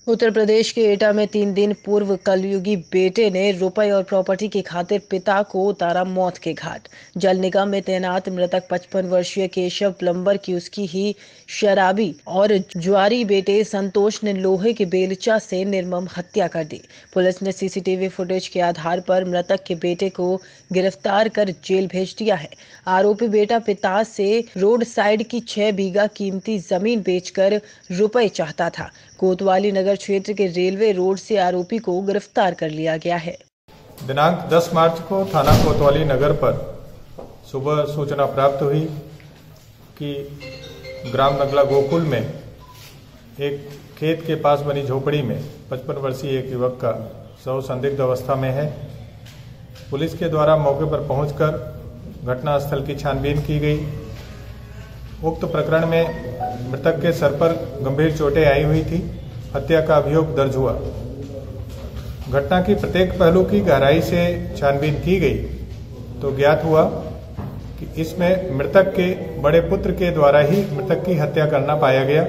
उत्तर प्रदेश के एटा में 3 दिन पूर्व कलयुगी बेटे ने रुपए और प्रॉपर्टी की खातिर पिता को उतारा मौत के घाट। जल निगम में तैनात मृतक 55 वर्षीय केशव प्लम्बर की उसकी ही शराबी और जुआरी बेटे संतोष ने लोहे के बेलचा से निर्मम हत्या कर दी। पुलिस ने सीसीटीवी फुटेज के आधार पर मृतक के बेटे को गिरफ्तार कर जेल भेज दिया है। आरोपी बेटा पिता से रोड साइड की 6 बीघा कीमती जमीन बेचकर रुपए चाहता था। कोतवाली नगर क्षेत्र के रेलवे रोड से आरोपी को गिरफ्तार कर लिया गया है। दिनांक 10 मार्च को थाना कोतवाली नगर पर सुबह सूचना प्राप्त हुई कि ग्राम नगला गोकुल में एक खेत के पास बनी झोपड़ी में 55 वर्षीय एक युवक का शव संदिग्ध अवस्था में है। पुलिस के द्वारा मौके पर पहुंचकर घटनास्थल की छानबीन की गई। उक्त प्रकरण में मृतक के सर पर गंभीर चोटें आई हुई थी। हत्या का अभियोग दर्ज हुआ। घटना की प्रत्येक पहलू की गहराई से छानबीन की गई तो ज्ञात हुआ कि इसमें मृतक के बड़े पुत्र के द्वारा ही मृतक की हत्या करना पाया गया।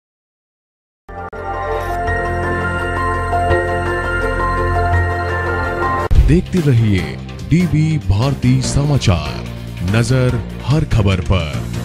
देखते रहिए डीबी भारती समाचार, नजर हर खबर पर।